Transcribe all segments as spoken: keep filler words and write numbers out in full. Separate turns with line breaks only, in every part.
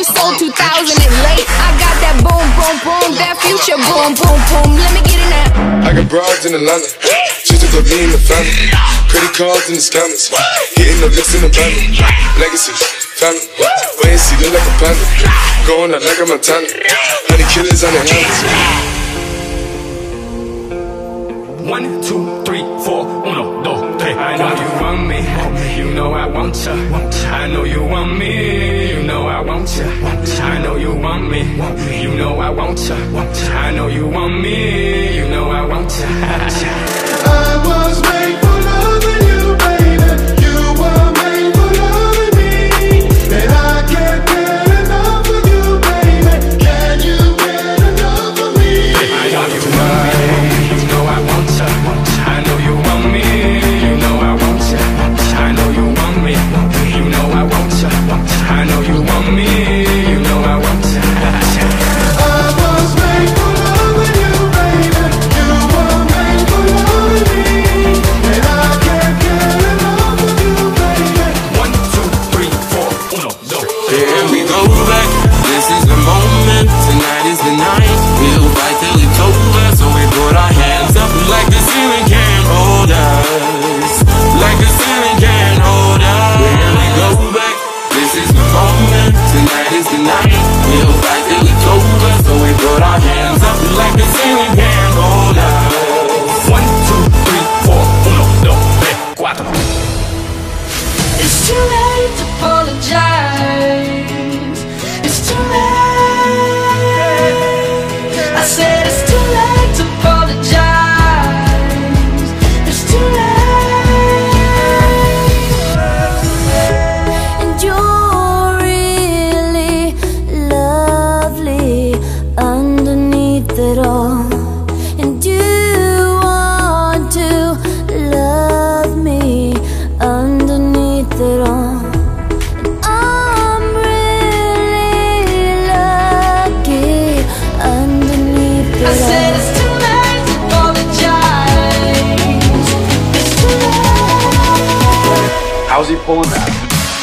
you sold two thousand and late. I got that boom, boom, boom, that future boom, boom, boom. Let me get it now.
I got broads in Atlanta, she took up me in the family. Credit cards in the scammers, hitting the list in the van. Legacy, family, wait and see, look like a panda. Going out like a Montana, honey killers on their hands.
One, two, three, four, uno, dos, tres. I know you want me, you know I want ya. I know you want me, you know I want ya. I know you want me, you know I want ya. I know you want me, you know I want ya.
I was made for loving you, baby. You were made for loving me, and I can't get enough of you, baby. Can you get enough of me?
I know you want me, you know I want ya. I know you want me, you know I want ya. I know you want me, you know I want ya. I know you want me, you know I want ya.
I was made for loving you, baby. You were made for loving me, and I can't get enough of you, baby.
One, two, three, four, uno, dos.
Here we go back, this is the moment, tonight is the night. We'll fight till it's over, so we put our hands up like the ceiling can't hold us. Like the ceiling can't hold us. Here we go back, this is the moment, tonight is the night. We'll fight till it's over, so we put our hands up like the ceiling can't hold us.
One, two, three, four, uno, dos, tres, cuatro.
It's too late to apologize. It's too late. I said it's too late to apologize. It's too late. And you're really lovely underneath it all. And you want to love me underneath it all. And I'm really lucky underneath it all. I said it's too late to apologize. It's too late.
How's he pulling that?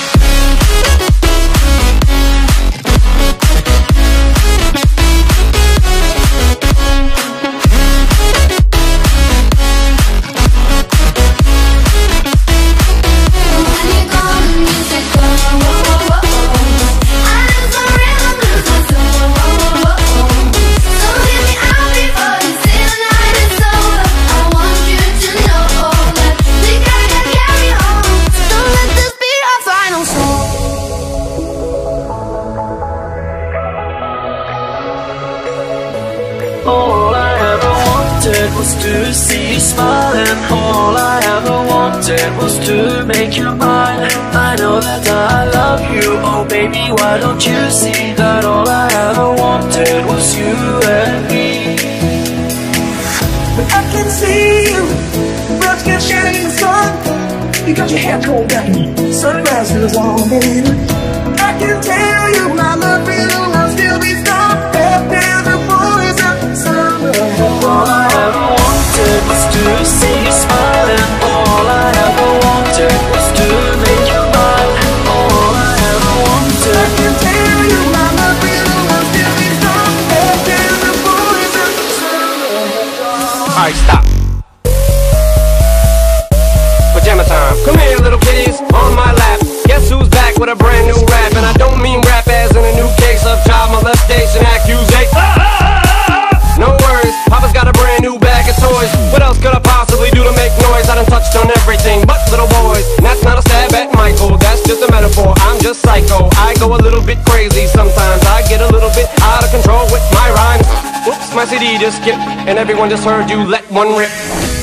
All I ever wanted was to see you smile, and all I ever wanted was to make you mine. I know that I love you, oh baby, why don't you see that all I ever wanted was you and me?
But I can see you, birds can shine in the sun. You got your hair cold down, sunglasses in the wall, baby. I can tell you my love for you will still be strong after the poison summer.
All I ever wanted was to see you smile, and all I ever wanted was to make you mine. All I ever wanted.
I can tell you my love for you will still be strong after the poison summer.
Alright, stop. Pajama time. Come here, little kitties, on my lap. Guess who's back with a brand new rap? And I don't mean rap as in a new case of child molestation accusation. No worries, Papa's got a brand new bag of toys. What else could I possibly do to make noise? I done touched on everything but little boys. And that's not a stab at Michael, that's just a metaphor. I'm just psycho, I go a little bit crazy. Sometimes I get a little bit out of control with my rhymes. Whoops, my C D just skipped, and everyone just heard you let one rip.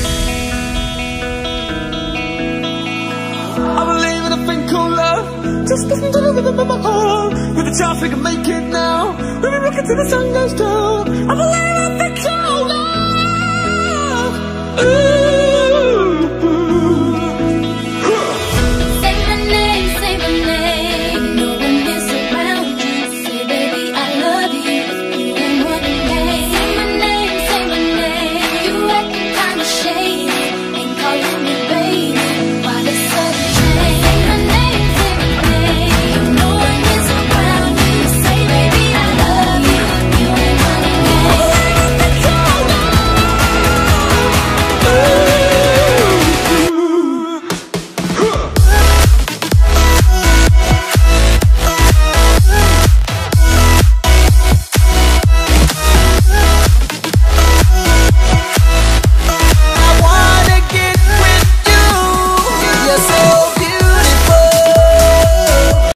I believe in a thing called love. Just listen to the rhythm of my heart. With a chance we can make it now. When we rock it till the sun goes down. I believe in a thing called love. Ooh.